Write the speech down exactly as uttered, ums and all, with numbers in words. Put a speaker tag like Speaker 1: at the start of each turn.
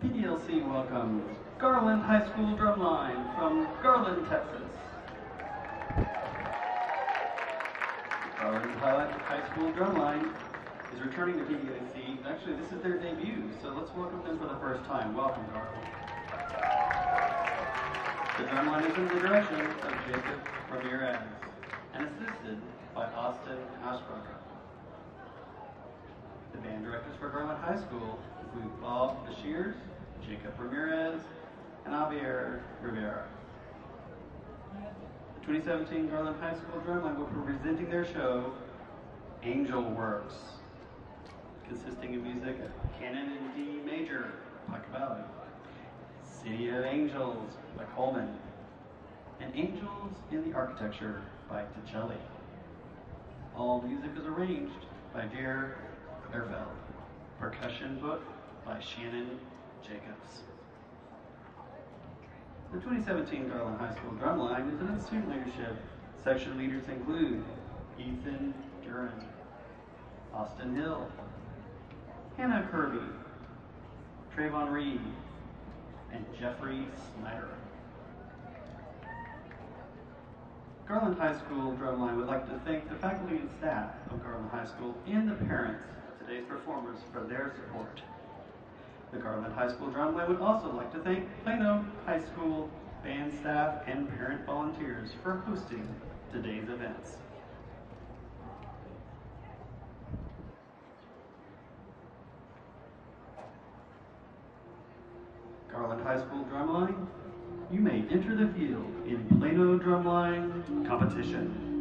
Speaker 1: P D L C welcomes Garland High School Drumline from Garland, Texas. Garland High School Drumline is returning to P D L C. Actually, this is their debut, so let's welcome them for the first time. Welcome, Garland. The drumline is under the direction of Jacob Ramirez and assisted by Austin Ashbrook. The band directors for Garland High School include Bob Bashirs, Jacob Ramirez, and Javier Rivera. The twenty seventeen Garland High School Drumline will be presenting their show, Angel Works, consisting of music of Canon in D major, Pike Valley, City of Angels by Coleman, and Angels in the Architecture by Ticelli. All music is arranged by Jared Erfeld. Percussion book by Shannon Jacobs. The twenty seventeen Garland High School Drumline is under student leadership. Section leaders include Ethan Duran, Austin Hill, Hannah Kirby, Trayvon Reed, and Jeffrey Snyder. Garland High School Drumline would like to thank the faculty and staff of Garland High School and the parents of today's performers for their support. The Garland High School Drumline would also like to thank Plano High School band staff and parent volunteers for hosting today's events. Garland High School Drumline, you may enter the field in Plano Drumline competition.